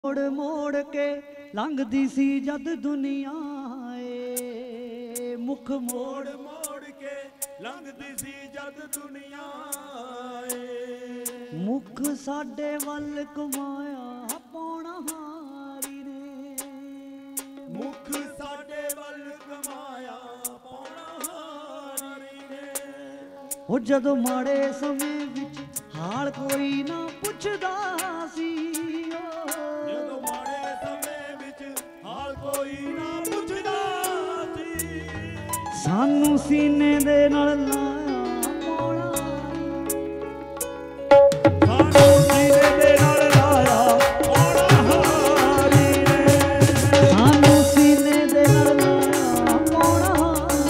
मोड़ मोड़ के लंघदी सी जद दुनिया मुख मोड़ मोड़ के लंघदी सी जद दुनिया मुख साडे वल कमाया पौना हारी ने मुख साडे वल कमाया पौना हारी ने ओ जदों माड़े समय विच हाल कोई ना पुछदा सी सानू सीने दे नाल लाया पौना सानू सीने दे नाल लाया पौना हारी ने सानू सीने दे नाल लाया पौना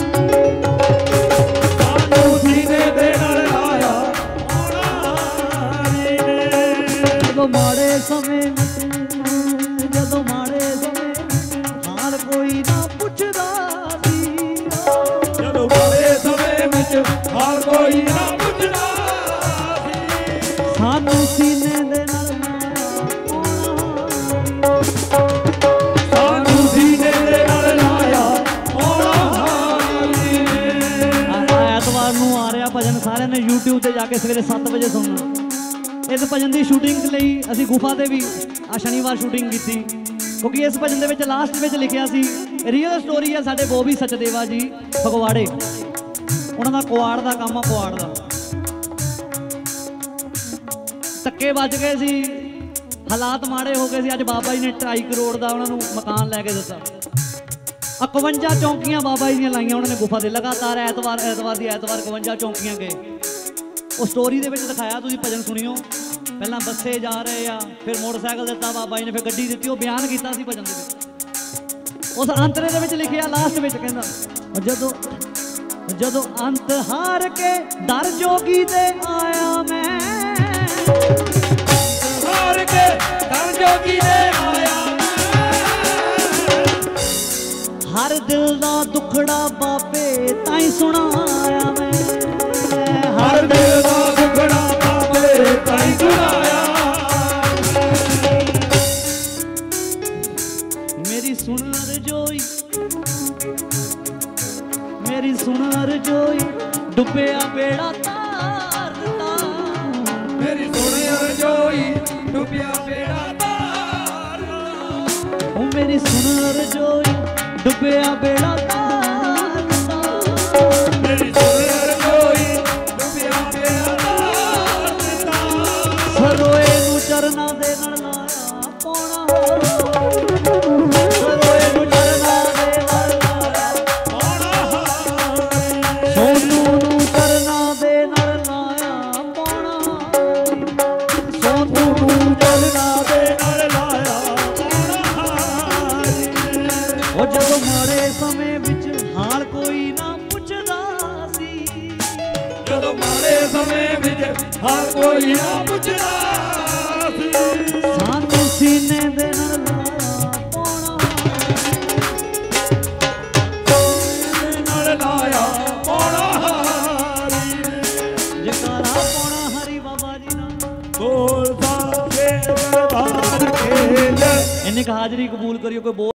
सानू सीने दे नाल लाया पौना हारी ने जदों माड़े समय जदों माड़े समय हाल कोई ना पुछदा हाल कोई ना पुछदा सानू सीने दे नाल सानू सीने दे नाल लाया पौना हारी ने ऐतवार नूं आ रहा भजन सारे ने YouTube ते जाके सवेरे 7 बजे सुनना। इस भजन की शूटिंग लई असीं गुफा ते भी शनिवार शूटिंग की क्योंकि इस भजन दे विच लास्ट विच लिखिया सी रियल स्टोरी है साडे बॉबी सचदेवा जी फगवाड़े उन्होंने कुआड़ का काम आ कुआड़ का धक्के बज गए सी हालात माड़े हो गए सी अज बाबा जी ने 2.5 करोड़ का उन्होंने मकान लैके दिता 51 चौंकियां बाबा जी लाइया उन्होंने गुफा से लगातार ऐतवार की ऐतवार 51 चौंकियां गए। वो स्टोरी के दिखाया तुम भजन सुनियो पहला बसे जा रहे आ फिर मोटरसाइकिल दिता बाबा जी ने फिर गड्डी दी बयान किया भजन के उस अंतरे के लिखिया लास्ट में कहना जदों जदों अंत हार के दर जोगी दे आया मैं हार के दर जोगी दे आया हर दिल दा दुखड़ा बाबे ताई सुनाया मैं हर दिल दा दुखड़ा बाबे ताई सुनाया मेरी सुन रजोई मेरी सुन रजोई डुबया बेड़ा तार दिता मेरी सुन रजोई डुबया बेड़ा तार ओ मेरी सुन रजोई डुबया बेड़ा तार दिता मेरी सुन रजोई डुबया बेड़ा तार दिता सरोए नू चरना दे नाल लाया पौना सरोए नू चरना दे नाल लाया सोनू नू चरना दे नाल लाया पौना सोनू नू चरना दे नाल लाया ओ जदों माड़े समय विच हाल कोई ना पुछदा सी जदों माड़े समय विच हाल कोई ना पुछदा सी सानू सीने दे नाल लाया पौना नाल लाया पौना हारी ने जयकारा पौना हरी बाबा जी ना बोल साके दरबार के जय इन्हें हाजिरी कबूल करियो कोई